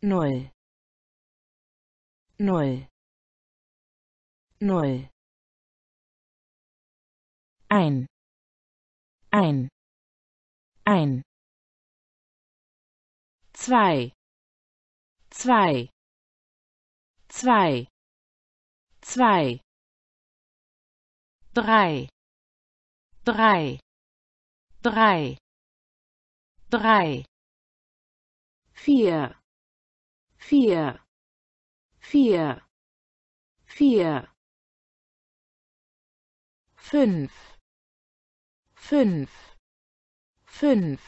null, null, null, ein, ein, ein, zwei, zwei, zwei, zwei, drei, drei, drei, drei, vier, vier, vier, vier, fünf, fünf, fünf,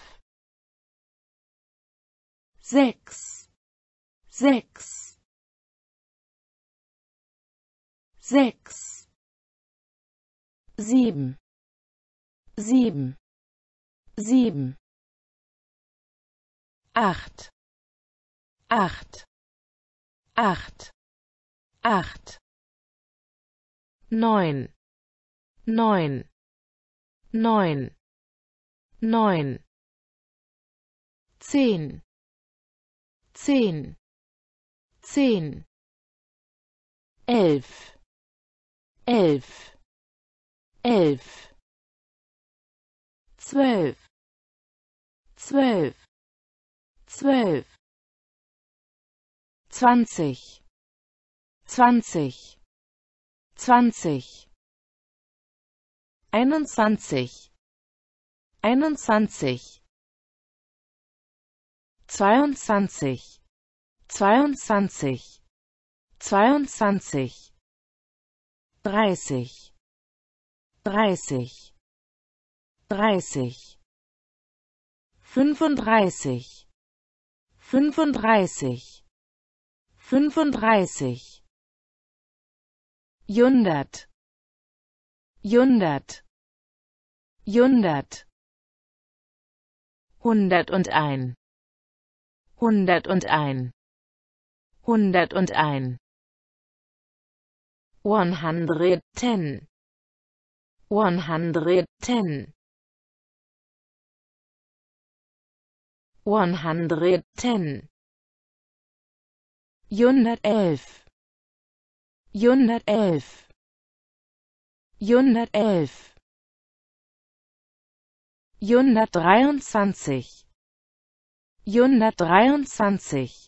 sechs, sechs, sechs, sieben, sieben, sieben, acht, acht, acht, acht, neun, neun, neun, neun, zehn, zehn, zehn, elf, elf, elf, zwölf, zwölf, zwölf, zwanzig, zwanzig, zwanzig, einundzwanzig, einundzwanzig, zweiundzwanzig, zweiundzwanzig, zweiundzwanzig, dreißig, dreißig, dreißig, fünfunddreißig, fünfunddreißig, fünfunddreißig, hundert, hundert, hundert, hundertundein, hundertundein, hundertundein, 110, 110, 110, 111, 111, 111, 123, 123,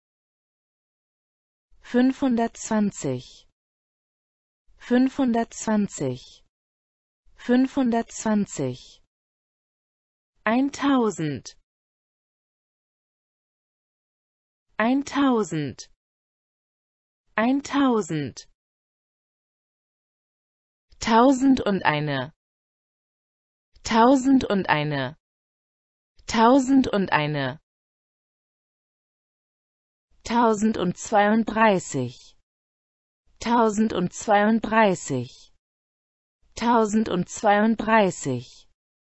520, 520, 520, 1000, 1000, 1000, tausendundeine, tausendundeine, tausendundeine, 1032, 1032, 1032,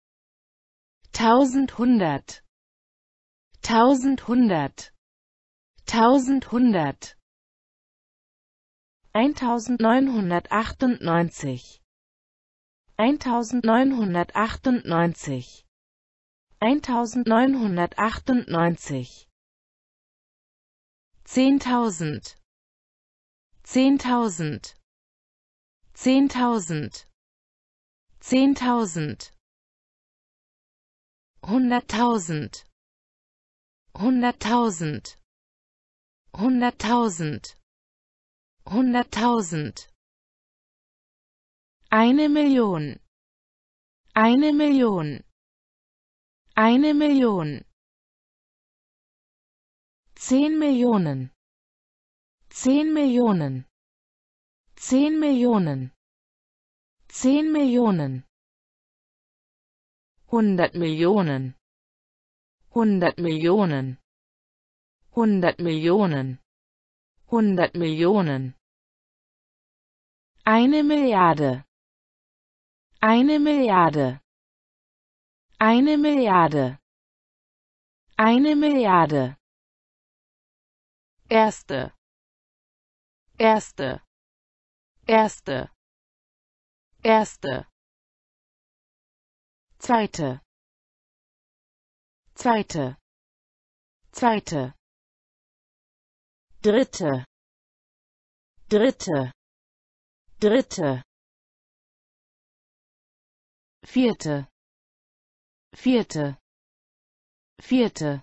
1100, 1100, 1100, 1998, 1998, 1998, 10.000, 10.000, 10.000, 10.000, 100.000, 100.000, 100.000, 100.000, 1.000.000, 1.000.000, 1.000.000, 10 Millionen, 10 Millionen, 10 Millionen, 10 Millionen, 100 Millionen, 100 Millionen, 100 Millionen, 100 Millionen, 1 Milliarde, 1 Milliarde, 1 Milliarde, 1 Milliarde, erste, erste, erste, erste, zweite, zweite, zweite, dritte, dritte, dritte, vierte, vierte, vierte,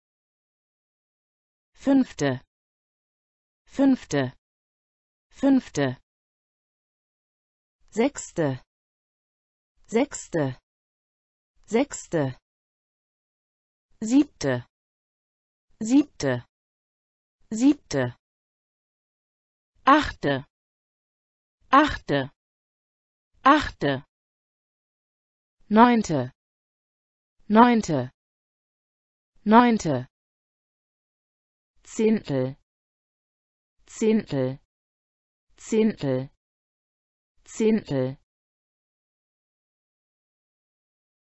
fünfte, fünfte, fünfte, sechste, sechste, sechste, siebte, siebte, siebte, achte, achte, achte, neunte, neunte, neunte, Zehntel, Zehntel, Zehntel, Zehntel,